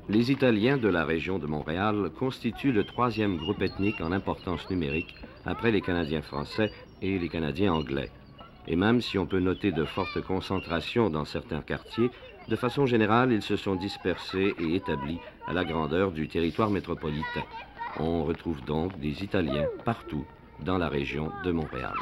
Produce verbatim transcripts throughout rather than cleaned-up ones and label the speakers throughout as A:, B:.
A: Les Italiens de la région de Montréal constituent le troisième groupe ethnique en importance numérique après les Canadiens français et les Canadiens anglais. Et même si on peut noter de fortes concentrations dans certains quartiers, de façon générale, ils se sont dispersés et établis à la grandeur du territoire métropolitain. On retrouve donc des Italiens partout dans la région de Montréal.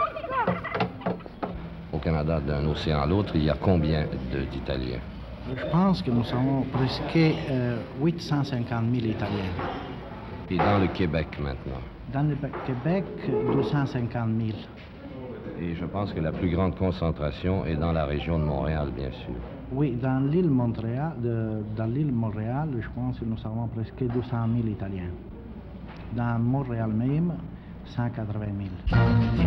A: Au Canada, d'un océan à l'autre, il y a combien d'Italiens?
B: Je pense que nous avons presque euh, huit cent cinquante mille Italiens.
A: Et dans le Québec maintenant?
B: Dans le Québec, deux cent cinquante mille.
A: Et je pense que la plus grande concentration est dans la région de Montréal, bien sûr.
B: Oui, dans l'île Montréal, de, dans l'île Montréal, je pense que nous avons presque deux cent mille Italiens. Dans Montréal même, cent quatre-vingt mille.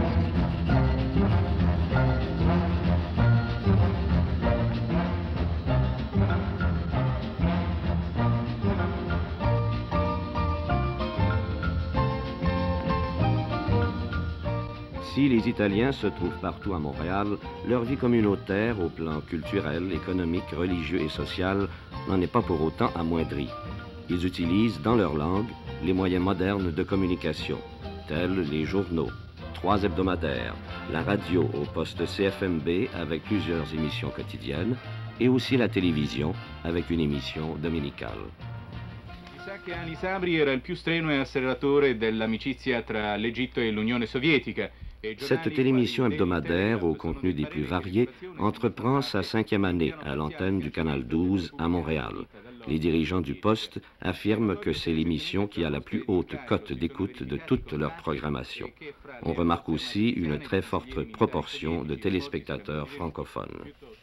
A: Si les Italiens se trouvent partout à Montréal, leur vie communautaire au plan culturel, économique, religieux et social n'en est pas pour autant amoindrie. Ils utilisent dans leur langue les moyens modernes de communication, tels les journaux, trois hebdomadaires, la radio au poste C F M B avec plusieurs émissions quotidiennes et aussi la télévision avec une émission dominicale.
C: Si sa che Anni Sabri era il più strenuo e acceleratore dell'amicizia tra l'Egitto e l'Unione Sovietica.
A: Cette télémission hebdomadaire, au contenu des plus variés, entreprend sa cinquième année à l'antenne du Canal douze à Montréal. Les dirigeants du poste affirment que c'est l'émission qui a la plus haute cote d'écoute de toute leur programmation. On remarque aussi une très forte proportion de téléspectateurs francophones.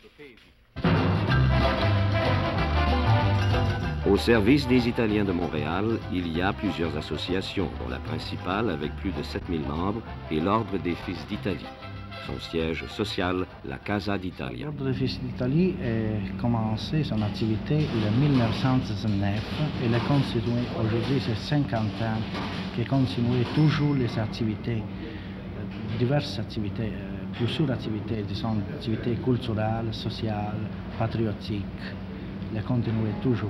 A: Au service des Italiens de Montréal, il y a plusieurs associations, dont la principale avec plus de sept mille membres est l'Ordre des Fils d'Italie. Son siège social, la Casa d'Italia.
B: L'Ordre des Fils d'Italie a commencé son activité en mille neuf cent dix-neuf et elle continue aujourd'hui, c'est cinquante ans, qui continue toujours les activités, diverses activités, plusieurs activités, disons, activités culturelles, sociales, patriotiques, elle continue toujours.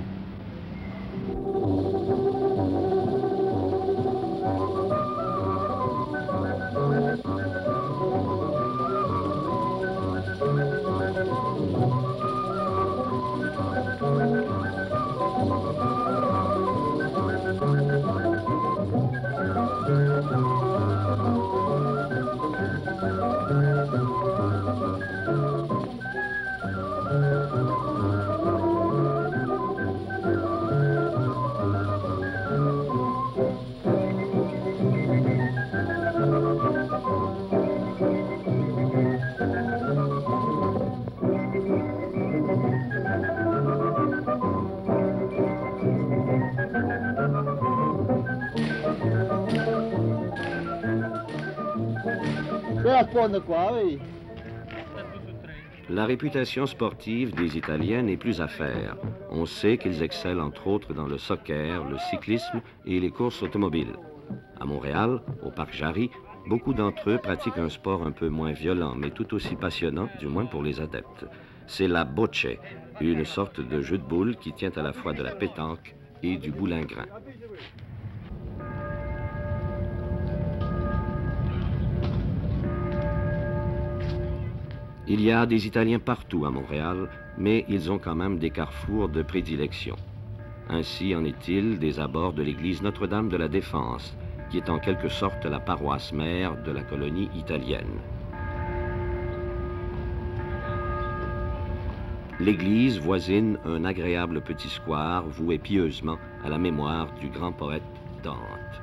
A: La réputation sportive des Italiens n'est plus à faire. On sait qu'ils excellent entre autres dans le soccer, le cyclisme et les courses automobiles. À Montréal, au parc Jarry, beaucoup d'entre eux pratiquent un sport un peu moins violent, mais tout aussi passionnant, du moins pour les adeptes. C'est la bocce, une sorte de jeu de boules qui tient à la fois de la pétanque et du boulingrin. Il y a des Italiens partout à Montréal, mais ils ont quand même des carrefours de prédilection. Ainsi en est-il des abords de l'église Notre-Dame de la Défense, qui est en quelque sorte la paroisse mère de la colonie italienne. L'église voisine un agréable petit square voué pieusement à la mémoire du grand poète Dante.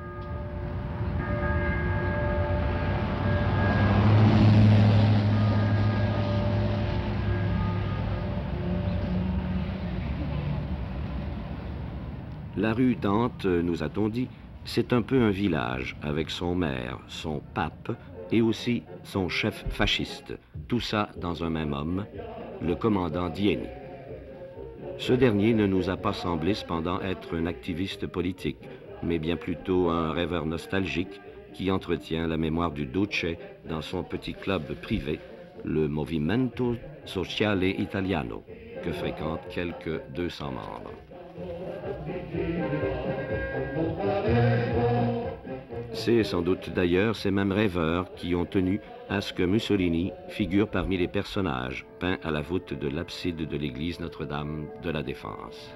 A: La rue Dante, nous a-t-on dit, c'est un peu un village avec son maire, son pape et aussi son chef fasciste. Tout ça dans un même homme, le commandant Dieni. Ce dernier ne nous a pas semblé cependant être un activiste politique, mais bien plutôt un rêveur nostalgique qui entretient la mémoire du Duce dans son petit club privé, le Movimento Sociale Italiano, que fréquentent quelques deux cents membres. C'est sans doute d'ailleurs ces mêmes rêveurs qui ont tenu à ce que Mussolini figure parmi les personnages peints à la voûte de l'abside de l'église Notre-Dame de la Défense.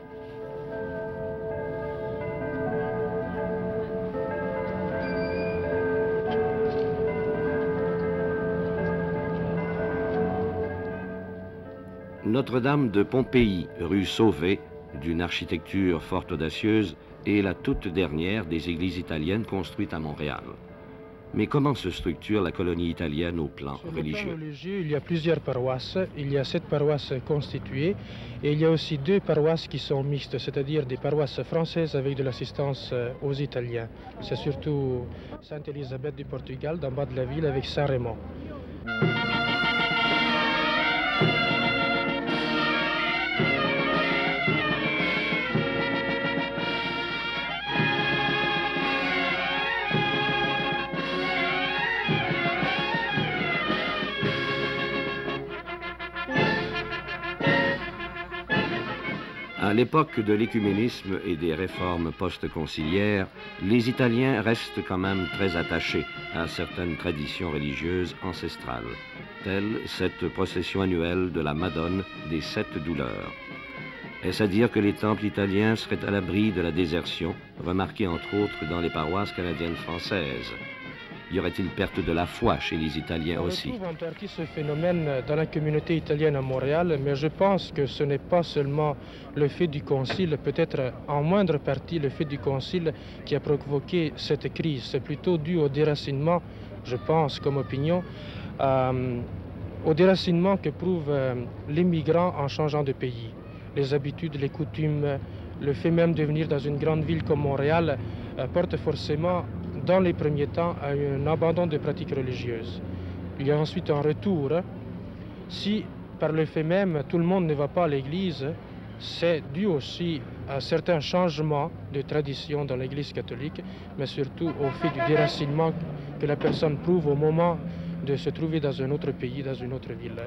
A: Notre-Dame de Pompéi, rue Sauvé, d'une architecture fort audacieuse, est la toute dernière des églises italiennes construites à Montréal. Mais comment se structure la colonie italienne au plan
D: Sur
A: religieux?
D: le plan religieux, il y a plusieurs paroisses. Il y a sept paroisses constituées et il y a aussi deux paroisses qui sont mixtes, c'est-à-dire des paroisses françaises avec de l'assistance aux Italiens. C'est surtout Sainte-Élisabeth du Portugal, d'en bas de la ville, avec Saint-Raymond.
A: À l'époque de l'écuménisme et des réformes post-conciliaires, les Italiens restent quand même très attachés à certaines traditions religieuses ancestrales, telle cette procession annuelle de la Madone des Sept Douleurs. Est-ce à dire que les temples italiens seraient à l'abri de la désertion, remarquée entre autres dans les paroisses canadiennes françaises? Y aurait-il perte de la foi chez les Italiens aussi?
D: On retrouve en partie ce phénomène dans la communauté italienne à Montréal, mais je pense que ce n'est pas seulement le fait du concile, peut-être en moindre partie le fait du concile qui a provoqué cette crise. C'est plutôt dû au déracinement, je pense, comme opinion, euh, au déracinement que prouvent euh, les migrants en changeant de pays. Les habitudes, les coutumes, le fait même de venir dans une grande ville comme Montréal euh, porte forcément dans les premiers temps à un abandon des pratiques religieuses. Il y a ensuite un retour. Si par le fait même tout le monde ne va pas à l'église, c'est dû aussi à certains changements de tradition dans l'église catholique, mais surtout au fait du déracinement que la personne prouve au moment de se trouver dans un autre pays, dans une autre ville.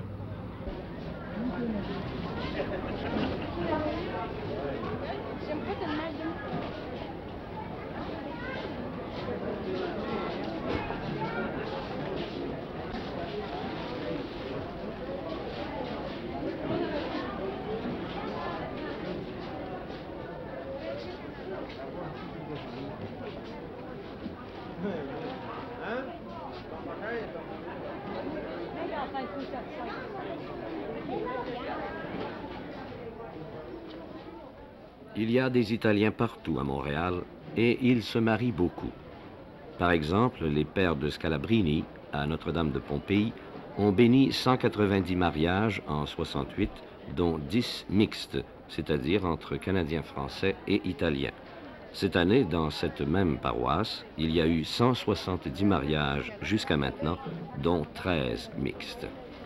A: Il y a des Italiens partout à Montréal et ils se marient beaucoup. Par exemple, les pères de Scalabrini, à Notre-Dame de Pompéi, ont béni cent quatre-vingt-dix mariages en soixante-huit, dont dix mixtes, c'est-à-dire entre Canadiens français et Italiens. Cette année, dans cette même paroisse, il y a eu cent soixante-dix mariages jusqu'à maintenant, dont treize mixtes.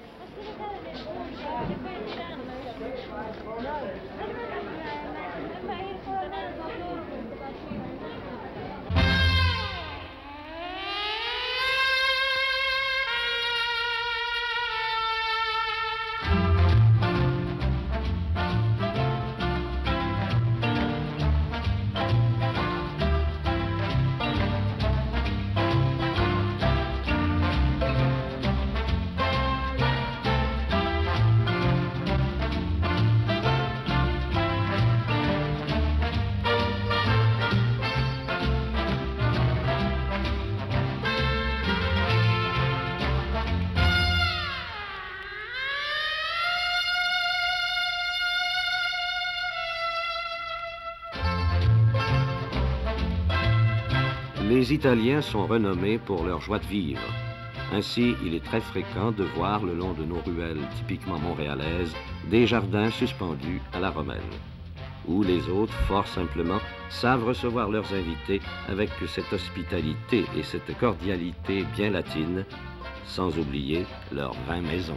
A: Les Italiens sont renommés pour leur joie de vivre. Ainsi, il est très fréquent de voir le long de nos ruelles typiquement montréalaises des jardins suspendus à la romaine, où les autres, fort simplement, savent recevoir leurs invités avec cette hospitalité et cette cordialité bien latine, sans oublier leur vin maison.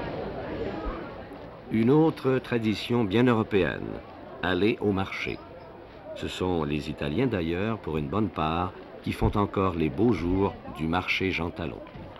A: Une autre tradition bien européenne, aller au marché. Ce sont les Italiens d'ailleurs, pour une bonne part, qui font encore les beaux jours du marché Jean Talon.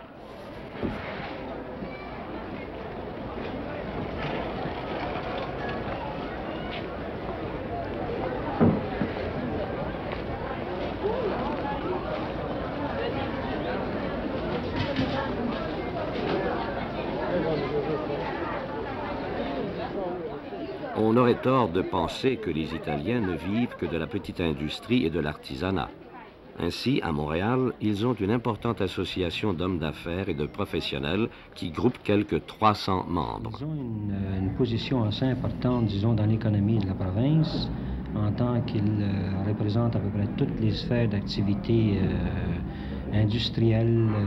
A: On aurait tort de penser que les Italiens ne vivent que de la petite industrie et de l'artisanat. Ainsi, à Montréal, ils ont une importante association d'hommes d'affaires et de professionnels qui groupe quelques trois cents membres.
E: Ils ont une, une position assez importante, disons, dans l'économie de la province, en tant qu'ils euh, représentent à peu près toutes les sphères d'activité euh, industrielle. Euh,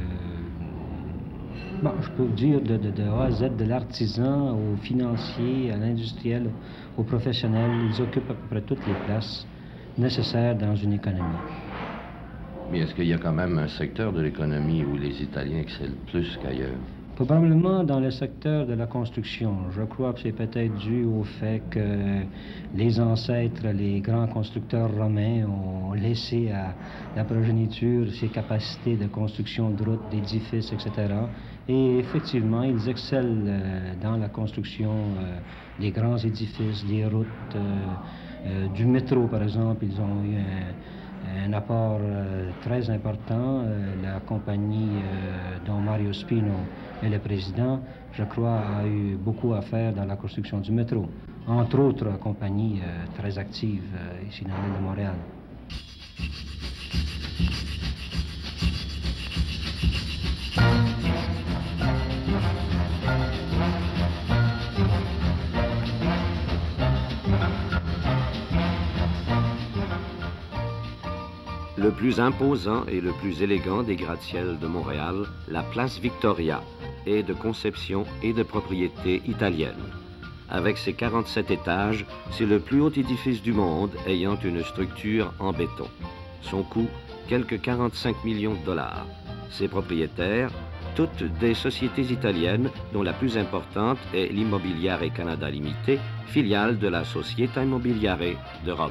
E: bon, je peux vous dire de, de, de A à Z, de l'artisan au financier, à l'industriel, au professionnel. Ils occupent à peu près toutes les places nécessaires dans une économie.
F: Mais est-ce qu'il y a quand même un secteur de l'économie où les Italiens excellent plus qu'ailleurs?
E: Probablement dans le secteur de la construction. Je crois que c'est peut-être dû au fait que les ancêtres, les grands constructeurs romains ont laissé à la progéniture ces capacités de construction de routes, d'édifices, et cetera. Et effectivement, ils excellent dans la construction des grands édifices, des routes, euh, du métro par exemple. Ils ont eu un, un apport euh, très important. Euh, la compagnie euh, dont Mario Spino est le président, je crois, a eu beaucoup à faire dans la construction du métro. Entre autres compagnies euh, très actives euh, ici dans l'île de Montréal.
A: Le plus imposant et le plus élégant des gratte-ciels de Montréal, la place Victoria, est de conception et de propriété italienne. Avec ses quarante-sept étages, c'est le plus haut édifice du monde ayant une structure en béton. Son coût, quelques quarante-cinq millions de dollars. Ses propriétaires, toutes des sociétés italiennes dont la plus importante est l'Immobiliare Canada Limité, filiale de la Società Immobiliare de Rome.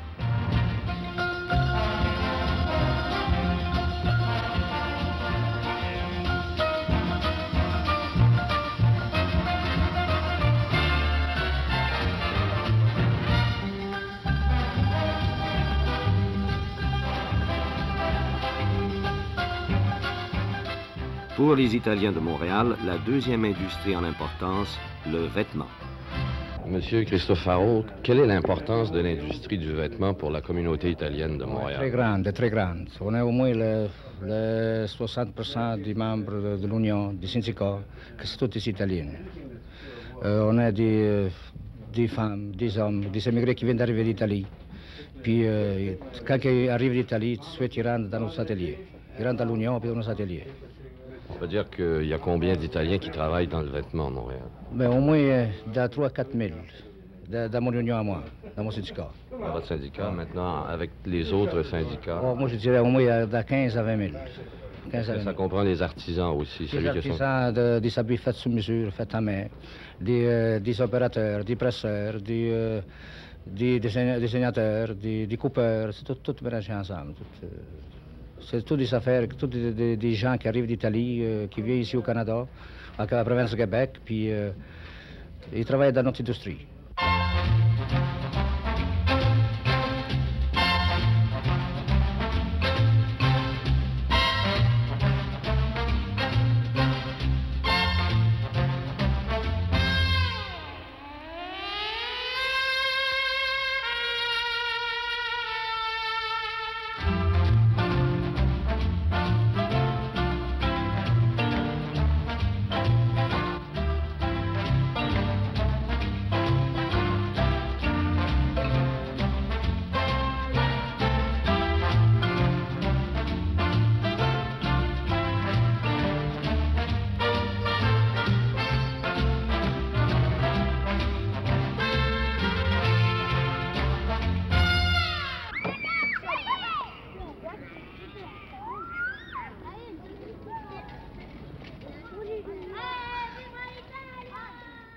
A: Pour les Italiens de Montréal, la deuxième industrie en importance, le vêtement.
F: Monsieur Cristofaro, quelle est l'importance de l'industrie du vêtement pour la communauté italienne de Montréal?
B: Très grande, très grande. On est au moins le, le soixante pour cent des membres de, de l'Union, des syndicats, que c'est tous des Italiens. Euh, on a des, des femmes, des hommes, des émigrés qui viennent d'arriver d'Italie. Puis euh, quand ils arrivent d'Italie, tout de suite, ils rentrent dans nos ateliers. Ils rentrent dans l'Union puis dans nos ateliers.
F: On peut dire qu'il y a combien d'Italiens qui travaillent dans le vêtement à Montréal?
B: Ben, au moins euh, de trois à quatre mille, de, dans mon union à moi, dans mon syndicat.
F: Dans votre syndicat, maintenant, avec les autres syndicats?
B: Oh, moi, je dirais au moins de quinze à vingt mille. quinze à vingt mille.
F: Ça comprend les artisans aussi?
B: Les artisans, sont... de, des habits faits sur mesure, faits à main, des, euh, des opérateurs, des presseurs, des, euh, des dessinateurs, des, des coupeurs, c'est tout, tout mélangé ensemble. Tout, euh... C'est toutes des affaires, tous des, des, des gens qui arrivent d'Italie, euh, qui viennent ici au Canada, à la province de Québec, puis euh, ils travaillent dans notre industrie.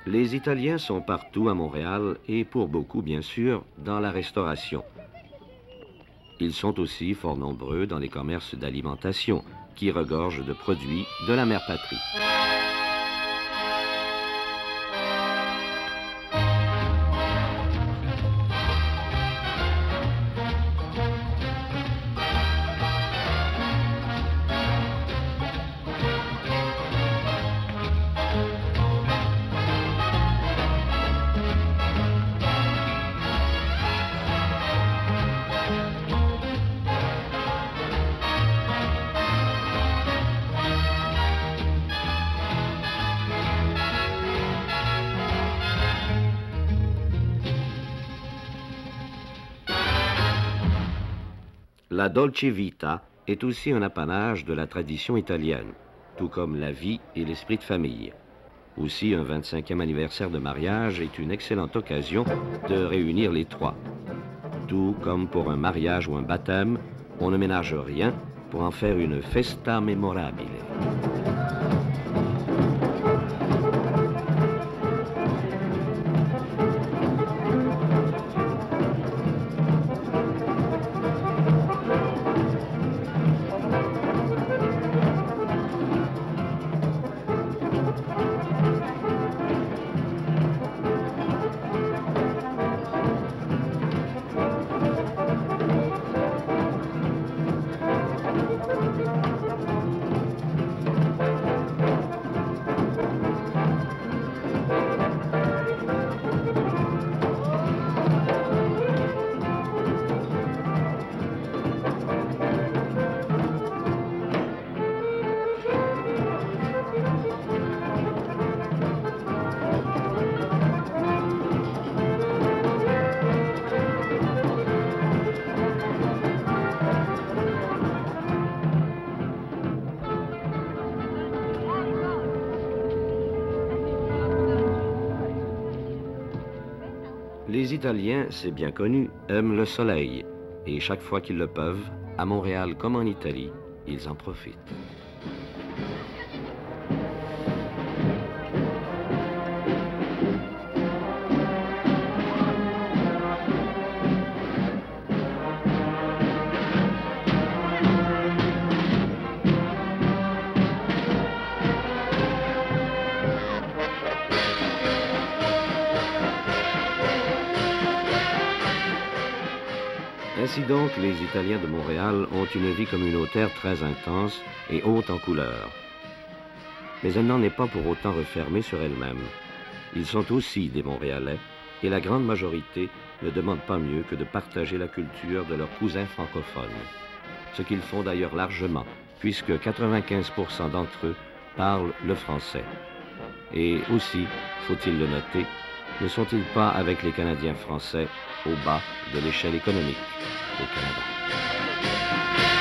A: Les Italiens sont partout à Montréal et pour beaucoup, bien sûr, dans la restauration. Ils sont aussi fort nombreux dans les commerces d'alimentation qui regorgent de produits de la mère patrie. La dolce vita est aussi un apanage de la tradition italienne, tout comme la vie et l'esprit de famille. Aussi, un vingt-cinquième anniversaire de mariage est une excellente occasion de réunir les trois. Tout comme pour un mariage ou un baptême, on ne ménage rien pour en faire une festa memorabile. Les Italiens, c'est bien connu, aiment le soleil. Et chaque fois qu'ils le peuvent, à Montréal comme en Italie, ils en profitent. Ainsi donc, les Italiens de Montréal ont une vie communautaire très intense et haute en couleurs. Mais elle n'en est pas pour autant refermée sur elle-même. Ils sont aussi des Montréalais et la grande majorité ne demande pas mieux que de partager la culture de leurs cousins francophones. Ce qu'ils font d'ailleurs largement, puisque quatre-vingt-quinze pour cent d'entre eux parlent le français. Et aussi, faut-il le noter, ne sont-ils pas avec les Canadiens français au bas de l'échelle économique au Canada?